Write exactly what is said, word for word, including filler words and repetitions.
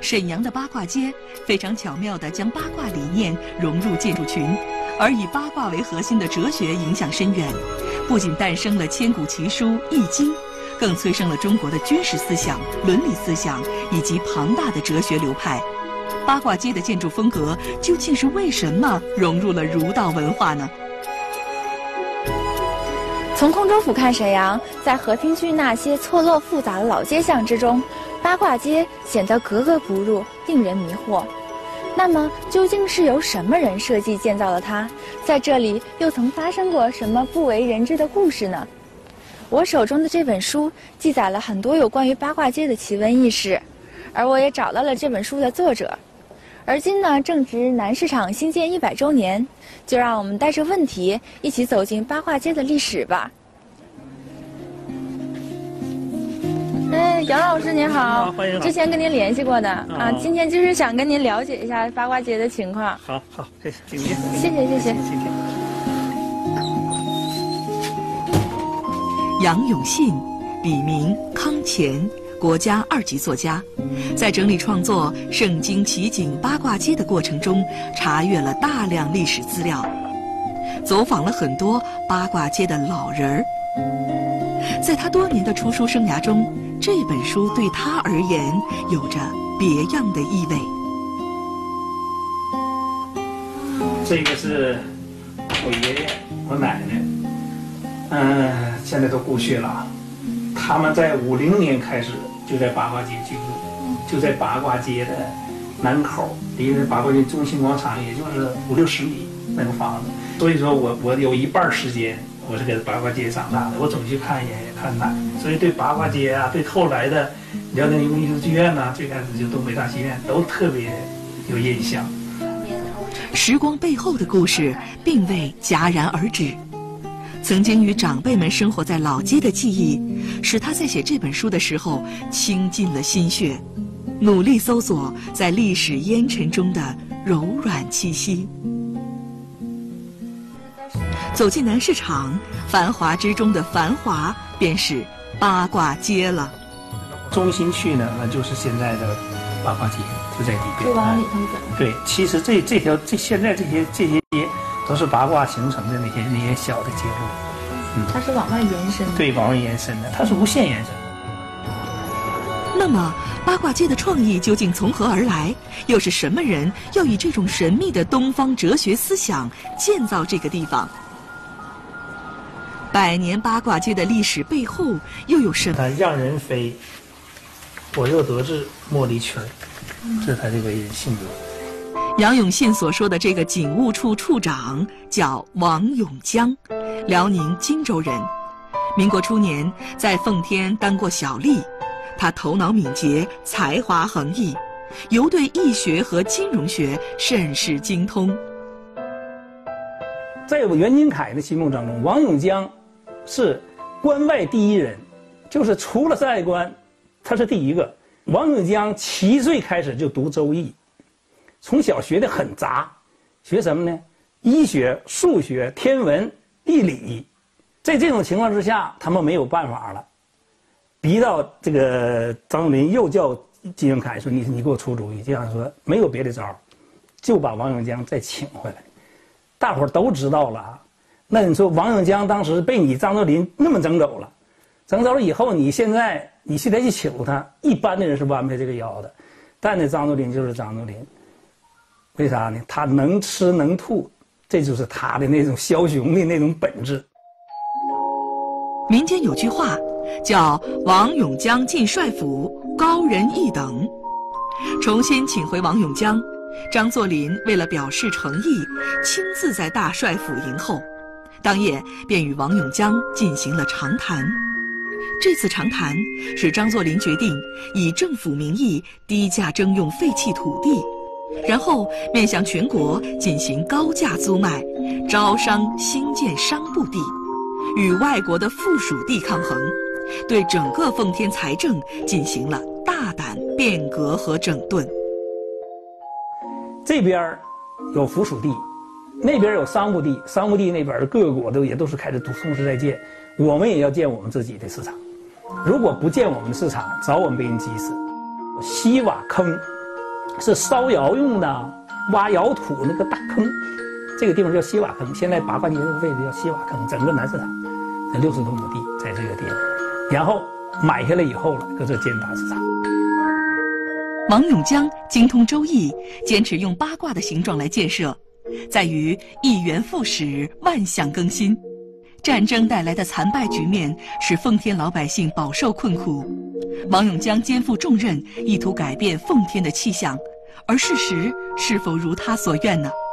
沈阳的八卦街非常巧妙地将八卦理念融入建筑群，而以八卦为核心的哲学影响深远，不仅诞生了千古奇书《易经》，更催生了中国的军事思想、伦理思想以及庞大的哲学流派。八卦街的建筑风格究竟是为什么融入了儒道文化呢？ 从空中俯瞰沈阳，在和平区那些错落复杂的老街巷之中，八卦街显得格格不入，令人迷惑。那么，究竟是由什么人设计建造了它？在这里又曾发生过什么不为人知的故事呢？我手中的这本书记载了很多有关于八卦街的奇闻异事，而我也找到了这本书的作者。而今呢，正值南市场兴建一百周年，就让我们带着问题一起走进八卦街的历史吧。哎，杨老师您好， 欢迎。 之前跟您联系过的啊，啊今天就是想跟您了解一下八卦街的情况。 好，好，谢谢，请您。 谢谢，谢谢。 谢谢。 杨永信，笔名康乾，国家二级作家，在整理创作《盛京奇景八卦街》的过程中，查阅了大量历史资料，走访了很多八卦街的老人儿。在他多年的出书生涯中，这本书对他而言有着别样的意味。 这个是我爷爷、我奶奶，嗯、呃，现在都故去了。他们在五零年开始就在八卦街居住，就在八卦街的南口，离着八卦街中心广场也就是五六十米那个房子。所以说我我有一半时间我是在八卦街长大的，我总去看爷爷看奶奶，所以对八卦街啊，对后来的辽宁艺术剧院呐、啊，最开始就东北大戏院都特别有印象。 时光背后的故事并未戛然而止，曾经与长辈们生活在老街的记忆，使他在写这本书的时候倾尽了心血，努力搜索在历史烟尘中的柔软气息。走进南市场，繁华之中的繁华便是八卦街了。 中心区呢，那就是现在的八卦街，就在里边。 就往里头走。 对，其实这这条这现在这些这些街都是八卦形成的那些那些小的街路。 嗯，它是往外延伸的。 对，往外延伸的，它是无限延伸。 那么，八卦街的创意究竟从何而来？又是什么人要以这种神秘的东方哲学思想建造这个地方？百年八卦街的历史背后又有什么？ 它让人非，我又得志莫离群，这是他这个人性格。 杨永信所说的这个警务处处长叫王永江，辽宁荆州人，民国初年在奉天当过小吏。他头脑敏捷，才华横溢，尤对易学和金融学甚是精通。 在我袁金凯的心目当中，王永江是关外第一人，就是除了在官，他是第一个。王永江七岁开始就读《周易》，从小学的很杂，学什么呢？医学、数学、天文、地理。在这种情况之下，他们没有办法了，逼到这个张作霖又叫金永凯说：“你你给我出主意。”这样说没有别的招，就把王永江再请回来。大伙儿都知道了啊。那你说王永江当时被你张作霖那么整走了，整走了以后，你现在你现在去求他，一般的人是弯不下这个腰的。但那张作霖就是张作霖，为啥呢？他能吃能吐，这就是他的那种枭雄的那种本质。 民间有句话叫“王永江进帅府，高人一等”。重新请回王永江，张作霖为了表示诚意，亲自在大帅府迎候，当夜便与王永江进行了长谈。这次长谈使张作霖决定以政府名义低价征用废弃土地，然后面向全国进行高价租卖，招商兴建商埠地，与外国的附属地抗衡，对整个奉天财政进行了大胆变革和整顿。 这边有附属地，那边有商埠地，商埠地那边的各国都也都是开始同时在建，我们也要建我们自己的市场。如果不建我们的市场，早晚被人挤死。西瓦坑是烧窑用的，挖窑土那个大坑，这个地方叫西瓦坑，现在八卦街这个位置叫西瓦坑，整个南市场这六十多亩地在这个地方，然后买下来以后了，搁这建大市场。 王永江精通周易，坚持用八卦的形状来建设，在于一元复始，万象更新。战争带来的残败局面使奉天老百姓饱受困苦，王永江肩负重任，意图改变奉天的气象，而事实是否如他所愿呢？